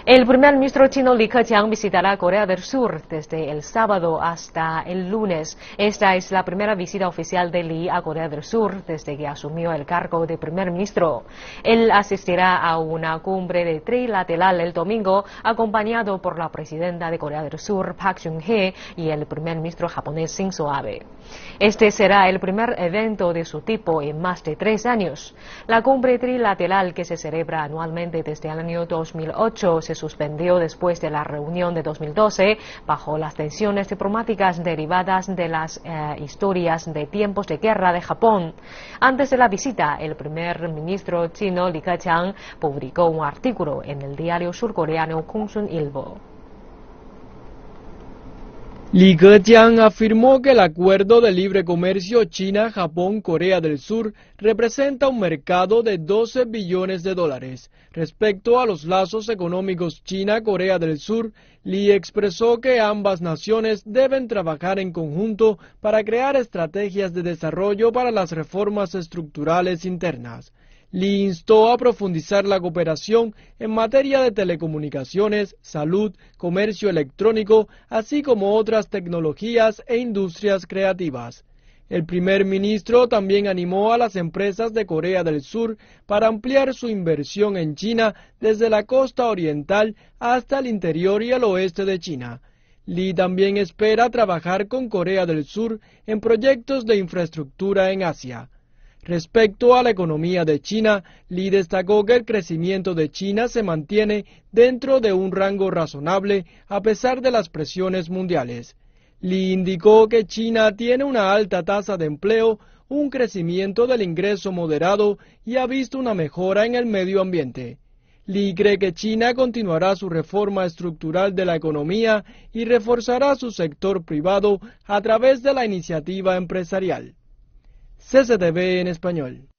El primer ministro chino Li Keqiang visitará Corea del Sur desde el sábado hasta el lunes. Esta es la primera visita oficial de Li a Corea del Sur desde que asumió el cargo de primer ministro. Él asistirá a una cumbre trilateral el domingo, acompañado por la presidenta de Corea del Sur, Park Geun-hye, y el primer ministro japonés Shinzo Abe. Este será el primer evento de su tipo en más de 3 años. La cumbre trilateral, que se celebra anualmente desde el año 2008, se suspendió después de la reunión de 2012 bajo las tensiones diplomáticas derivadas de las historias de tiempos de guerra de Japón. Antes de la visita, el primer ministro chino Li Keqiang publicó un artículo en el diario surcoreano Kungsun-ilbo. Li Keqiang afirmó que el acuerdo de libre comercio China-Japón-Corea del Sur representa un mercado de 12 billones de dólares. Respecto a los lazos económicos China-Corea del Sur, Li expresó que ambas naciones deben trabajar en conjunto para crear estrategias de desarrollo para las reformas estructurales internas. Li instó a profundizar la cooperación en materia de telecomunicaciones, salud, comercio electrónico, así como otras tecnologías e industrias creativas. El primer ministro también animó a las empresas de Corea del Sur para ampliar su inversión en China desde la costa oriental hasta el interior y el oeste de China. Li también espera trabajar con Corea del Sur en proyectos de infraestructura en Asia. Respecto a la economía de China, Li destacó que el crecimiento de China se mantiene dentro de un rango razonable a pesar de las presiones mundiales. Li indicó que China tiene una alta tasa de empleo, un crecimiento del ingreso moderado y ha visto una mejora en el medio ambiente. Li cree que China continuará su reforma estructural de la economía y reforzará su sector privado a través de la iniciativa empresarial. CCTV en español.